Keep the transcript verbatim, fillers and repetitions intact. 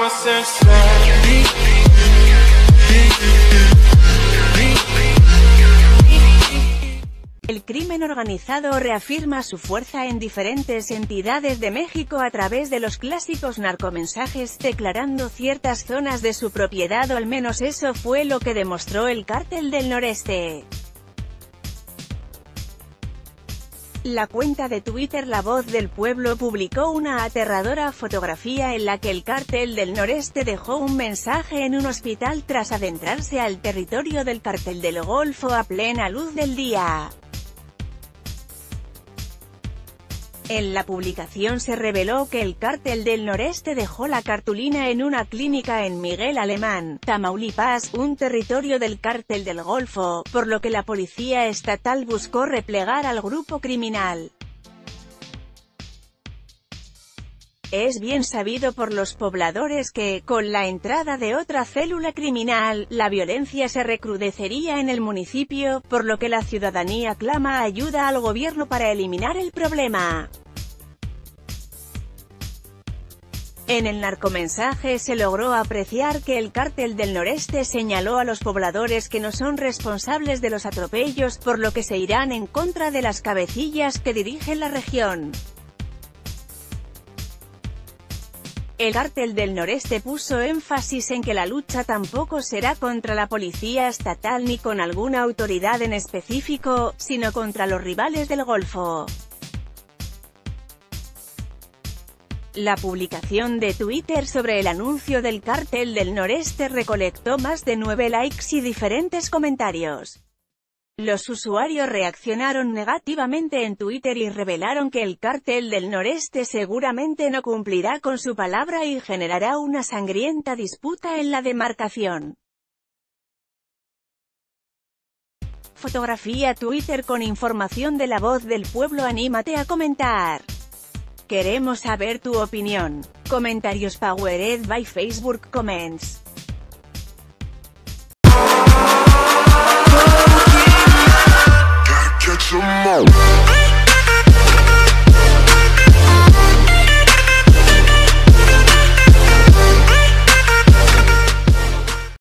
El crimen organizado reafirma su fuerza en diferentes entidades de México a través de los clásicos narcomensajes, declarando ciertas zonas de su propiedad, o al menos eso fue lo que demostró el Cártel del Noreste. La cuenta de Twitter La Voz del Pueblo publicó una aterradora fotografía en la que el Cártel del Noreste dejó un mensaje en un hospital tras adentrarse al territorio del Cártel del Golfo a plena luz del día. En la publicación se reveló que el Cártel del Noreste dejó la cartulina en una clínica en Miguel Alemán, Tamaulipas, un territorio del Cártel del Golfo, por lo que la policía estatal buscó replegar al grupo criminal. Es bien sabido por los pobladores que, con la entrada de otra célula criminal, la violencia se recrudecería en el municipio, por lo que la ciudadanía clama ayuda al gobierno para eliminar el problema. En el narcomensaje se logró apreciar que el Cártel del Noreste señaló a los pobladores que no son responsables de los atropellos, por lo que se irán en contra de las cabecillas que dirigen la región. El Cártel del Noreste puso énfasis en que la lucha tampoco será contra la policía estatal ni con alguna autoridad en específico, sino contra los rivales del Golfo. La publicación de Twitter sobre el anuncio del Cártel del Noreste recolectó más de nueve likes y diferentes comentarios. Los usuarios reaccionaron negativamente en Twitter y revelaron que el Cártel del Noreste seguramente no cumplirá con su palabra y generará una sangrienta disputa en la demarcación. Fotografía Twitter con información de La Voz del Pueblo. Anímate a comentar. Queremos saber tu opinión. Comentarios powered by Facebook Comments.